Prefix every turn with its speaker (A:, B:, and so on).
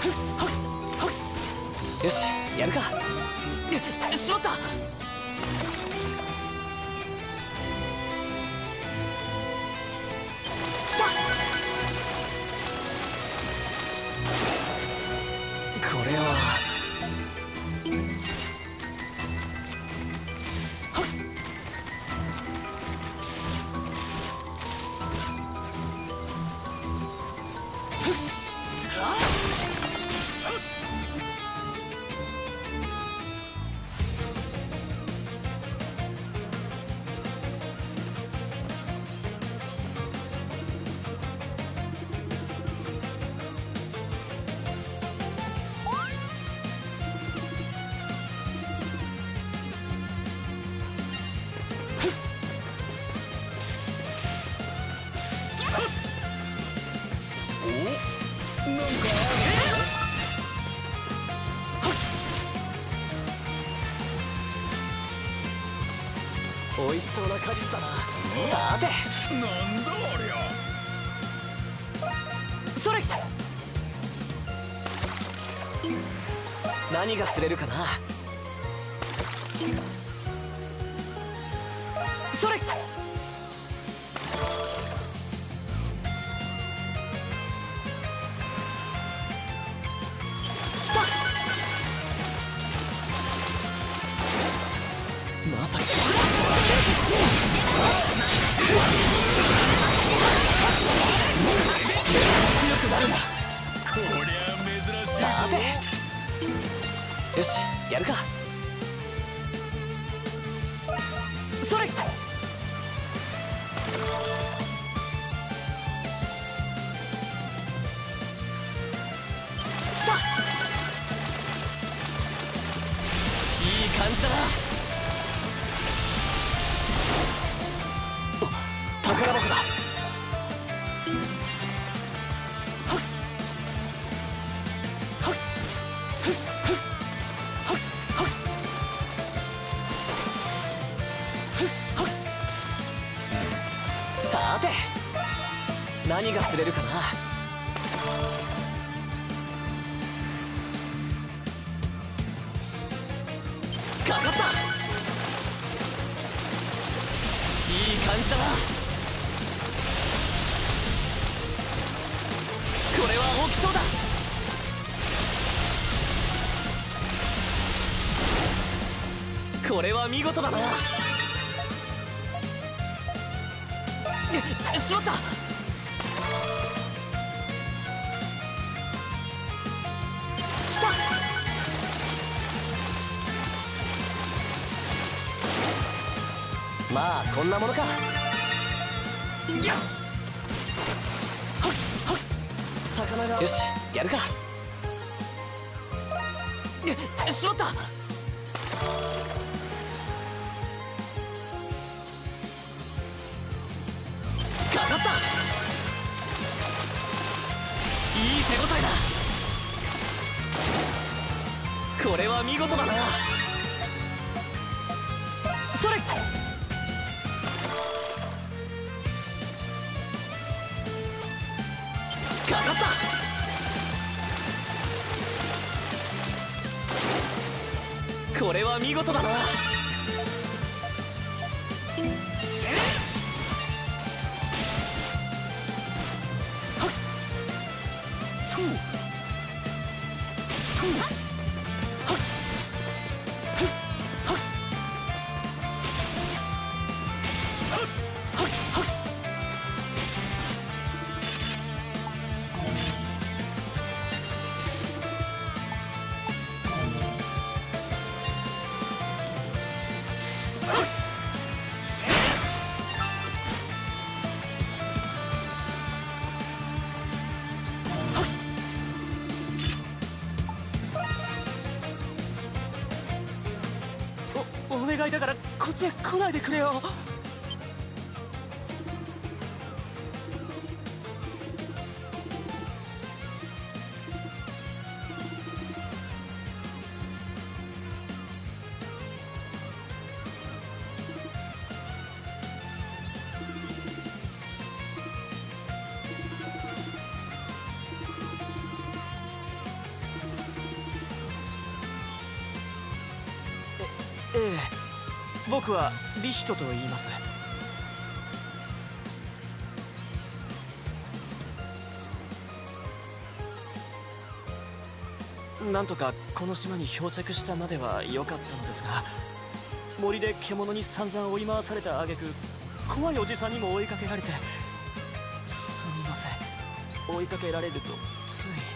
A: よし、やるか。しまった。これは美味しそうな果実だな。さて、
B: なんだありゃ。
A: それ。何が釣れるかな。それ。まさに強くなるんだ。
B: こりゃ珍しい。
A: さて、よし、やるか。それ。来た。いい感じだな。宝箱だ。さて、何が釣れるかな。かかった。いい感じだな。これは大きそうだ。これは見事だな。しまった。来た。まあこんなものか。よっ。魚が。よし、やるか。しまった。かかった。いい手応えだ。これは見事だな。それ。かかった。これは見事だな。お願いだからこっちへ来ないでくれよ。 ええ、僕はリヒトと言います。なんとかこの島に漂着したまでは良かったのですが、森で獣に散々追い回された挙句、怖いおじさんにも追いかけられて。すみません、追いかけられるとつい。